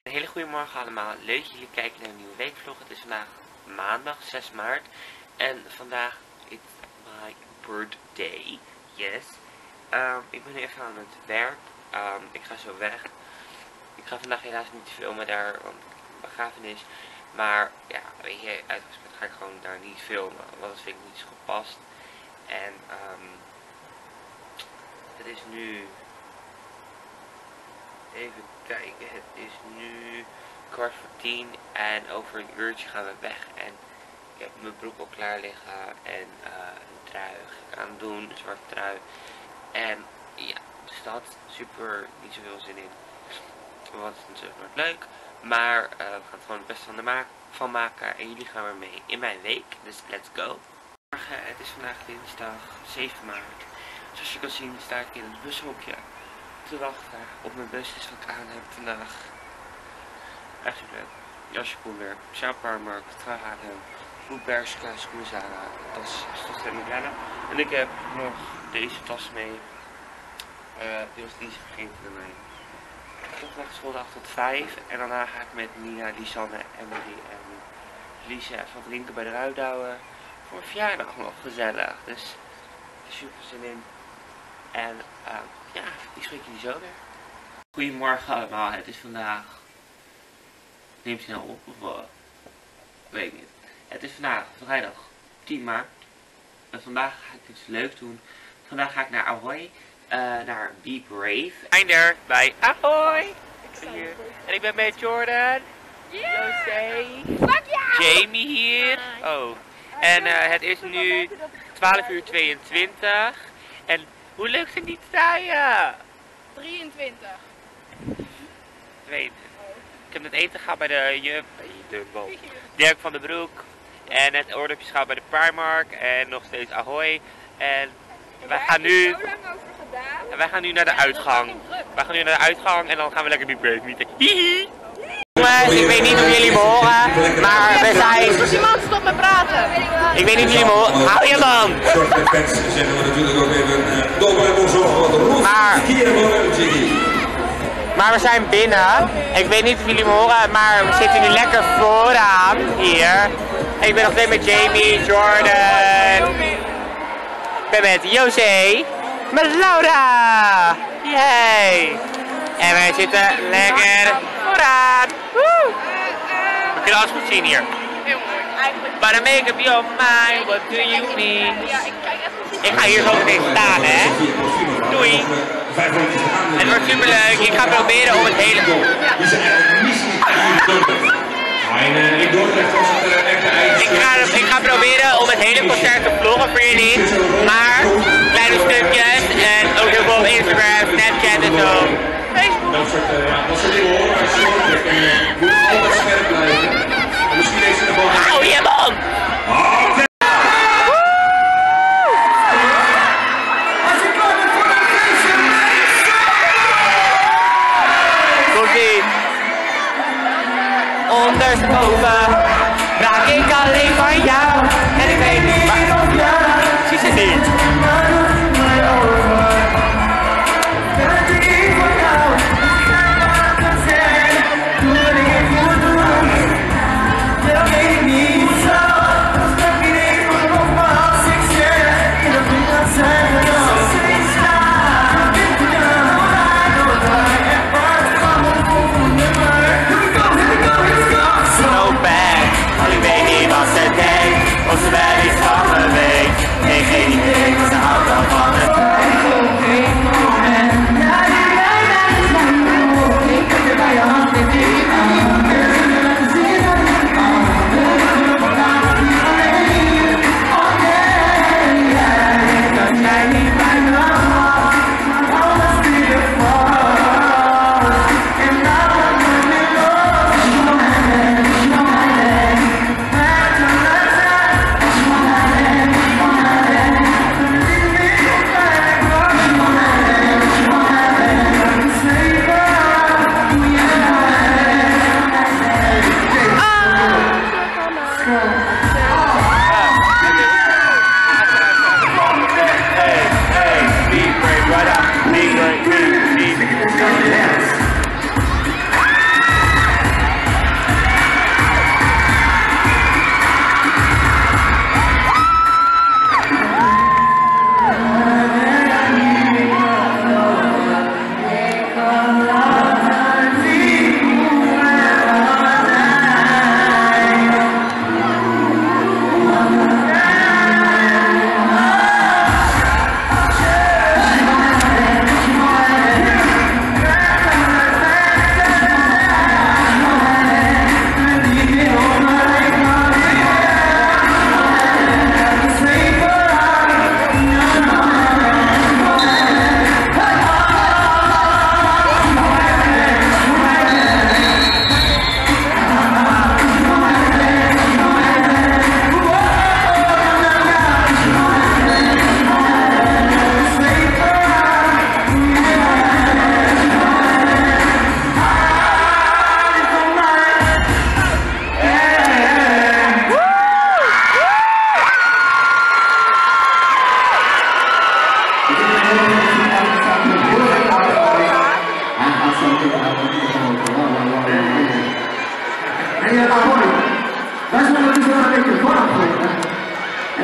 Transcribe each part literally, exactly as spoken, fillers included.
Een hele goede morgen allemaal. Leuk dat jullie kijken naar een nieuwe weekvlog. Het is vandaag maandag zes maart. En vandaag is my birthday. Yes. Um, ik ben nu even aan het werk. Um, ik ga zo weg. Ik ga vandaag helaas niet filmen daar, want begrafenis. Maar ja, weet je, uitgesproken ga ik gewoon daar niet filmen. Want dat vind ik niet zo gepast. En um, het is nu... Even kijken, het is nu kwart voor tien en over een uurtje gaan we weg. En ik heb mijn broek al klaar liggen en uh, een trui ga ik aan doen, een zwarte trui. En ja, de stad, super, niet zoveel zin in, want het is natuurlijk nooit leuk. Maar uh, we gaan het gewoon het beste van, de ma van maken en jullie gaan weer mee in mijn week, dus let's go. Morgen, het is vandaag dinsdag zeven maart. Zoals je kan zien sta ik in het bushokje te wachten op mijn bus, is wat ik aan heb vandaag. Echt super. Jasje weer, Sjaal Primark, trui H en M, Food Bershka, schoenen Zara, tas Stofs en Migrana. En ik heb nog deze tas mee. Uh, die was niet vergeten bij mij. Ik heb vandaag school acht tot vijf en daarna ga ik met Nina, Lisanne, Emily en Lise even wat drinken bij de Ruidouwen. Voor een verjaardag nog gezellig. Dus er is super zin in. En uh, ja, ik spreek jullie zo weer. Goedemorgen allemaal, het is vandaag... Neemt snel op of wat? Weet ik niet. Het is vandaag vrijdag tien maart. En vandaag ga ik iets leuks doen. Vandaag ga ik naar Ahoy. Uh, naar Be Brave. We zijn er bij Ahoy. Ik ben hier. En ik ben met Jordan. Yeah. José. Fuck yeah. Jamie hier. Oh. En uh, het is nu twaalf uur tweeëntwintig. En hoe leuk zijn die truien? drieëntwintig. tweeëntwintig. Ik heb net eten gehad bij de Jup, de Dirk van den Broek. En net oordopjes gehad bij de Primark. En nog steeds Ahoy. En wij gaan nu... zo lang over gedaan. En wij gaan nu naar de uitgang. Wij gaan nu naar de uitgang en dan gaan we lekker Be Brave meeten. Hihi! Jongens, ik weet niet of jullie me horen, maar we zijn... Als iemand stopt met praten. Ik weet niet of jullie me horen. Hou je man! Maar... Maar we zijn binnen. Ik weet niet of jullie me horen, maar we zitten nu lekker vooraan hier. Ik ben nog steeds met Jamie, Jordan. Ik ben met José. Met Laura. Yay. En wij zitten lekker vooraan. Woe. We kunnen alles goed zien hier. Heel mooi. Eigenlijk. But I make up your mind, what do you mean? Ja, ik kijk echt niet. Ik ga hier zo meteen staan, hè. Doei. Het wordt super leuk. Ik ga proberen om het hele... Ik ga, ik ga proberen om het hele concert te vloggen voor jullie. Maar kleine stukjes en ook heel veel op Instagram, Snapchat en zo. Facebook. Hou je man! Ondersteboven raak ik alleen van jou. En ik weet niet waar. Zie ze niet. So bad.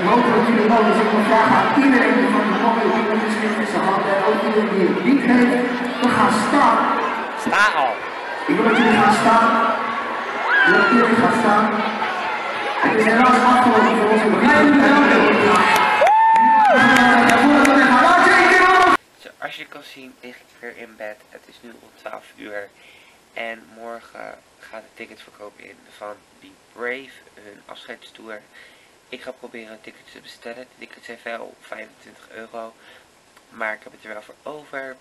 mogelijk jullie ook. Dus ik wil vragen aan iedereen die van de mooie dingetjes heeft in zijn handen en ook iedereen die het niet heeft, we gaan staan. Sta al. Ik wil dat jullie gaan staan. Ik wil dat iedereen gaat staan. Het is helaas afgelopen voor ons. We gaan jullie bedanken. Zoals je kan zien lig ik weer in bed. Het is nu om twaalf uur. En morgen gaat de ticketverkoop in van Be Brave, hun afscheidstour. Ik ga proberen tickets te bestellen. De tickets zijn wel vijfentwintig euro. Maar ik heb het er wel voor over.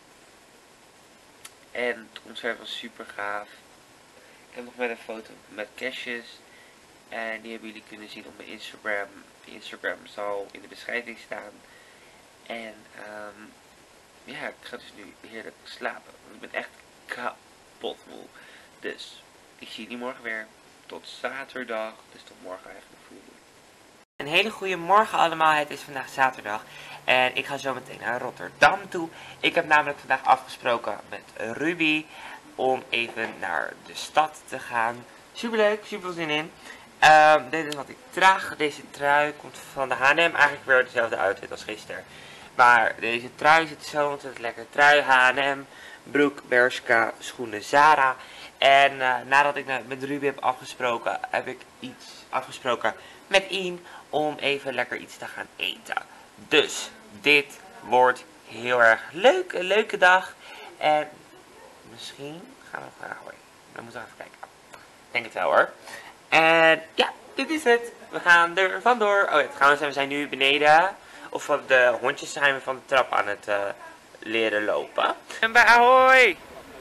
En het concert was super gaaf. Ik heb nog met een foto met cashjes. En die hebben jullie kunnen zien op mijn Instagram. De Instagram zal in de beschrijving staan. En um, ja, ik ga dus nu heerlijk slapen. Want ik ben echt kapot moe. Dus ik zie jullie morgen weer. Tot zaterdag. Dus tot morgen eigenlijk voor jullie. Een hele goede morgen allemaal. Het is vandaag zaterdag. En ik ga zo meteen naar Rotterdam toe. Ik heb namelijk vandaag afgesproken met Ruby. Om even naar de stad te gaan. Super leuk. Super veel zin in. Um, dit is wat ik draag. Deze trui komt van de H en M. Eigenlijk weer dezelfde uitfit als gisteren. Maar deze trui zit zo ontzettend lekker. Trui H en M. Broek Bershka. Schoenen Zara. En uh, nadat ik met Ruby heb afgesproken. Heb ik iets afgesproken met Ian. Om even lekker iets te gaan eten. Dus dit wordt heel erg leuk. Een leuke dag. En misschien gaan we naar Ahoy. Dan moeten we even kijken. Ik denk het wel hoor. En ja, dit is het. We gaan er vandoor. Oh ja, trouwens, we zijn nu beneden. Of de hondjes zijn we van de trap aan het uh, leren lopen. En bij Ahoy!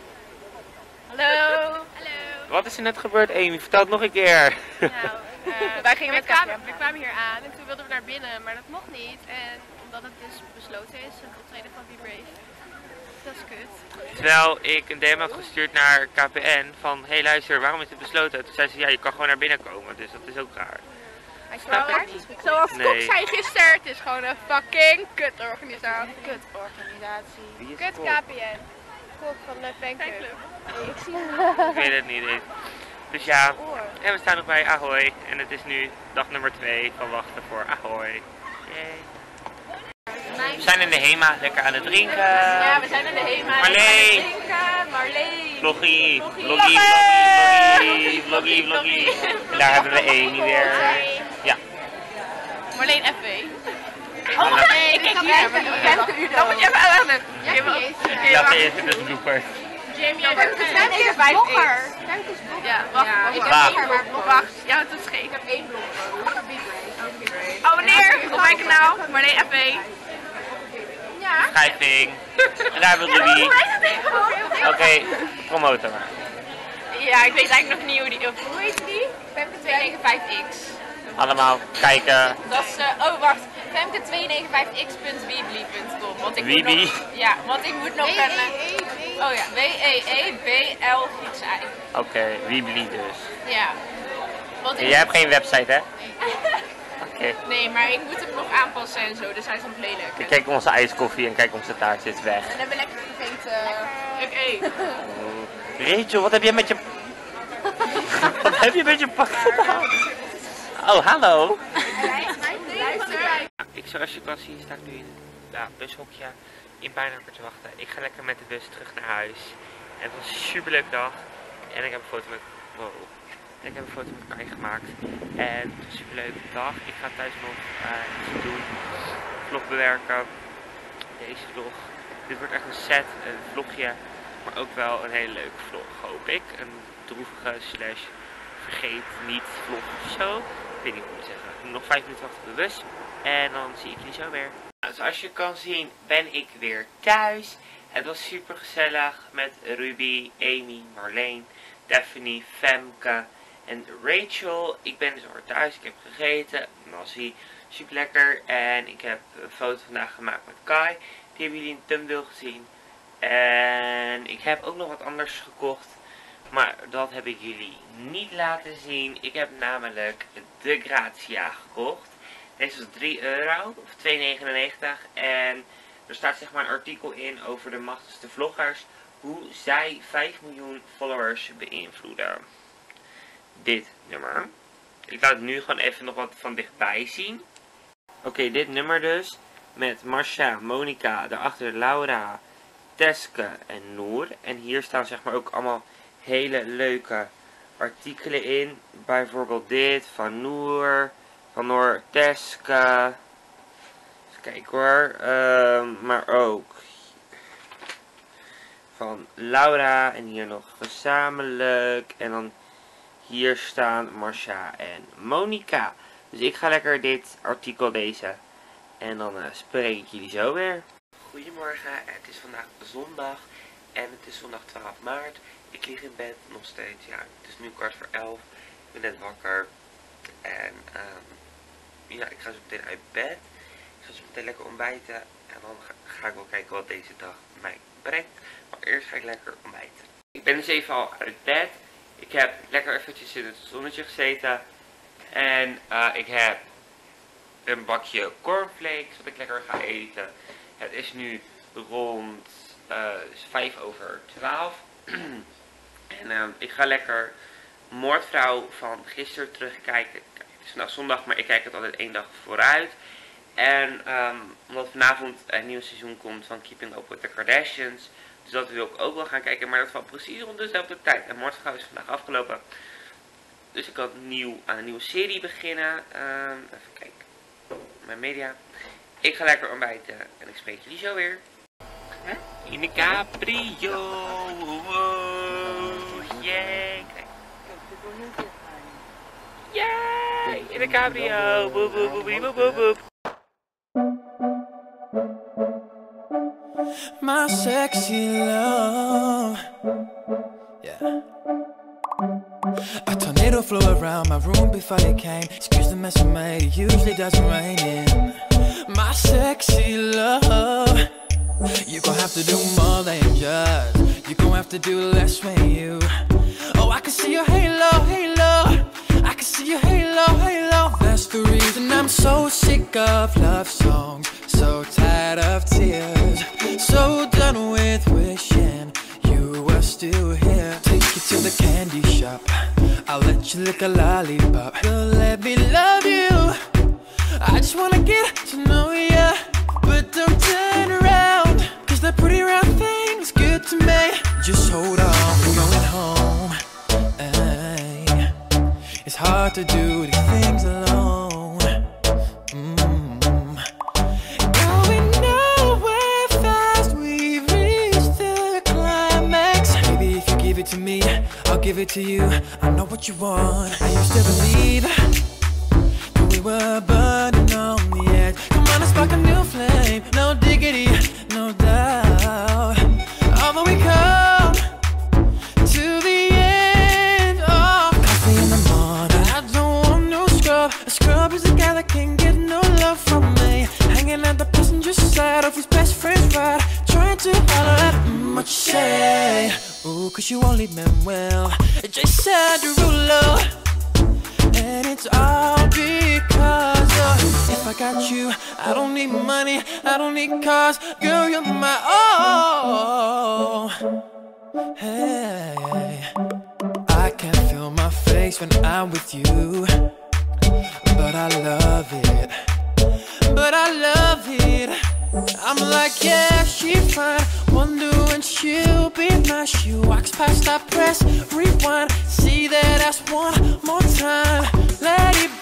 Hallo. Hallo. Wat is er net gebeurd, Amy? Vertel het nog een keer. Nou, uh, wij gingen met kwamen, we kwamen hier aan en toen wilden we naar binnen, maar dat mocht niet. En omdat het dus besloten is, een optreden van Be Brave. Dat is kut. Terwijl ik een D M had gestuurd naar K P N van, hé hey, luister, waarom is het besloten? Toen zei ze, ja, je kan gewoon naar binnen komen, dus dat is ook raar. Zoals Nee. Kok zei gisteren, het is gewoon een fucking kut organisatie. Kut organisatie. Wie is Kut Kok? K P N. Kok van de fanclub. Nee, ik zie Ik weet het niet eens. Dus ja, en we staan nog bij Ahoy en het is nu dag nummer twee van wachten voor Ahoy. Yay. We zijn in de Hema, lekker aan het drinken. Ja, we zijn in de Hema. Marleen. Aan het drinken. Marleen. Vloggie, Vloggie. vloggie, vloggie, vloggie, vloggie, vloggie. En daar hebben we Amy weer. Ja. Marleen F W. Oh nee, ik kijk hier. Dan moet je even uitleggen. Ja, dat is een blooper. Jamie en Femke is blogger. Ja, wacht. Ik heb Wacht. blogger, maar blogger. Ja, het is geen. Ik heb één blogger. Abonneer op mijn kanaal. Marleen F W. Ja. Schrijving. En daar wil Ruby. Oké, okay, promoten maar. Ja, ik weet eigenlijk nog niet hoe die... Hoe heet die? Femke tweehonderdnegenenvijftig x. Allemaal kijken. Dat is... Uh, oh, wacht. Femke tweehonderdnegenenvijftig x punt weebly punt com. Want ik moet Weebly? nog... Ja, want ik moet nog een... Uh, oh ja, W E E B L X I. Oké, okay, Weebly dus. Ja. Want ik Jij hebt geen website hè? Oké. Okay. Nee, maar ik moet hem nog aanpassen en zo, dus hij is nog lelijk. Kijk onze ijskoffie en kijk onze taart zit weg. En dan ben ik lekker gegeten. Ik eet. Oh. Rachel, wat heb jij met je... wat heb je met je pak gedaan? Oh, hallo. Ik, zoals je kan zien sta ik nu in het ja, bushokje in Pijnakker te wachten. Ik ga lekker met de bus terug naar huis. En het was een super leuke dag. En ik heb een foto met... Wow. En ik heb een foto met Kai gemaakt. En het was een super leuke dag. Ik ga thuis nog uh, iets doen. Vlog bewerken. Deze vlog. Dit wordt echt een set, een vlogje. Maar ook wel een hele leuke vlog, hoop ik. Een droevige slash vergeet niet vlog of zo. Ik weet niet hoe te zeggen. Nog vijf minuten wachten op de bus. En dan zie ik jullie zo weer. Nou, zoals je kan zien ben ik weer thuis. Het was super gezellig met Ruby, Amy, Marleen, Daphne, Femke en Rachel. Ik ben dus alweer thuis. Ik heb gegeten. Nasi. Super lekker. En ik heb een foto vandaag gemaakt met Kai. Die hebben jullie in de thumbnail gezien. En ik heb ook nog wat anders gekocht. Maar dat heb ik jullie niet laten zien. Ik heb namelijk de Grazia gekocht. Deze was drie euro of twee negenennegentig. En er staat zeg maar een artikel in over de machtigste vloggers. Hoe zij vijf miljoen followers beïnvloeden. Dit nummer. Ik laat het nu gewoon even nog wat van dichtbij zien. okay, dit nummer dus. Met Marsha, Monica, daarachter Laura, Teske en Noor. En hier staan zeg maar ook allemaal hele leuke artikelen in. Bijvoorbeeld dit van Noor, van Noor, Teske. Even kijken hoor. Um, maar ook van Laura en hier nog gezamenlijk. En dan hier staan Marsha en Monica. Dus ik ga lekker dit artikel lezen. En dan uh, spreek ik jullie zo weer. Goedemorgen, het is vandaag zondag. En het is zondag twaalf maart. Ik lig in bed nog steeds. Ja, het is nu kwart voor elf. Ik ben net wakker. En um, ja, ik ga zo meteen uit bed. Ik ga zo meteen lekker ontbijten. En dan ga, ga ik wel kijken wat deze dag mij brengt. Maar eerst ga ik lekker ontbijten. Ik ben dus even al uit bed. Ik heb lekker eventjes in het zonnetje gezeten. En uh, ik heb een bakje cornflakes wat ik lekker ga eten. Het is nu rond uh, vijf over twaalf. En uh, ik ga lekker Moordvrouw van gisteren terugkijken. Het is vandaag zondag, maar ik kijk het altijd één dag vooruit. En um, omdat vanavond een nieuw seizoen komt van Keeping Up with the Kardashians. Dus dat wil ik ook wel gaan kijken. Maar dat valt precies rond dezelfde tijd. En Moordvrouw is vandaag afgelopen. Dus ik kan nieuw, aan een nieuwe serie beginnen. Um, even kijken. Mijn media. Ik ga lekker ontbijten. En ik spreek jullie zo weer. Huh? In de cabrio. Wow. Yay. Yay. In de cabrio. Boep, boep, boep, boep, boep, boep. My sexy love, yeah. A tornado flew around my room before you came. Excuse the mess I made, it usually doesn't rain in. My sexy love, you gon' have to do more than just. You gon' have to do less when you. Oh, I can see your halo, halo. I can see your halo, halo. That's the reason I'm so sick of love songs. So tired of tears. So done with wishing you were still here. Take you to the candy shop. I'll let you lick a lollipop. Don't let me love you. I just wanna get to know ya. But don't turn around, cause that pretty round thing is good to me. Just hold on, we're going home. Ay. It's hard to do these things alone. Mm. Going nowhere fast, we've reached the climax. Maybe if you give it to me, I'll give it to you. I know what you want. I used to believe that we were burning on the edge. Come on, let's spark a new flame. No diggity, no doubt. Although we come to the end of coffee in the morning, I don't want no scrub. A scrub is a guy that can't get no love from me. Hanging at the passenger side of his best friend's ride, trying to holler at mm, what you say. Ooh, cause you won't leave me well. Just said Derulo. And it's all because of, if I got you, I don't need money, I don't need cars. Girl, you're my all. Hey, I can't feel my face when I'm with you, but I love it, but I love it. I'm like, yeah, she fine. Wonder when she'll be mine. She walks past, I press rewind. See that ass one more time. Let it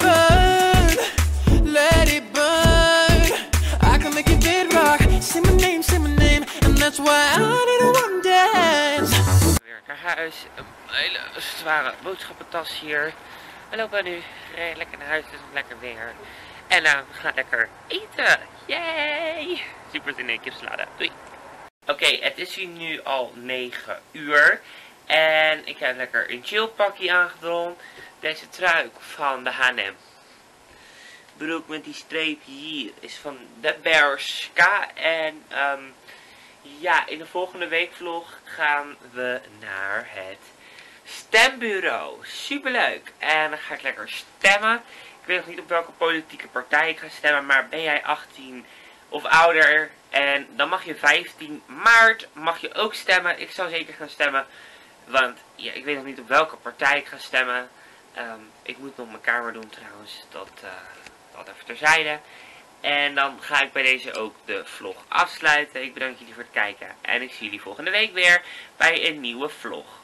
burn, let it burn. I can make it bed rock. Say my name, say my name. And that's why I need a one dance. Weer naar huis. Een hele zware boodschappentas hier. We lopen nu redelijk naar huis, het is nog lekker weer. En uh, we gaan lekker eten. Yay! Super zin in kipsalade. Doei! Oké, okay, het is hier nu al negen uur. En ik heb lekker een chillpakje aangedaan. Deze trui van de H en M. Broek met die streepje hier is van de Bershka. En um, ja, in de volgende weekvlog gaan we naar het stembureau. Superleuk! En dan ga ik lekker stemmen. Ik weet nog niet op welke politieke partij ik ga stemmen, maar ben jij achttien of ouder en dan mag je vijftien maart mag je ook stemmen. Ik zou zeker gaan stemmen, want ja, ik weet nog niet op welke partij ik ga stemmen. Um, ik moet nog mijn kamer doen trouwens, dat, uh, dat even terzijde. En dan ga ik bij deze ook de vlog afsluiten. Ik bedank jullie voor het kijken. En ik zie jullie volgende week weer bij een nieuwe vlog.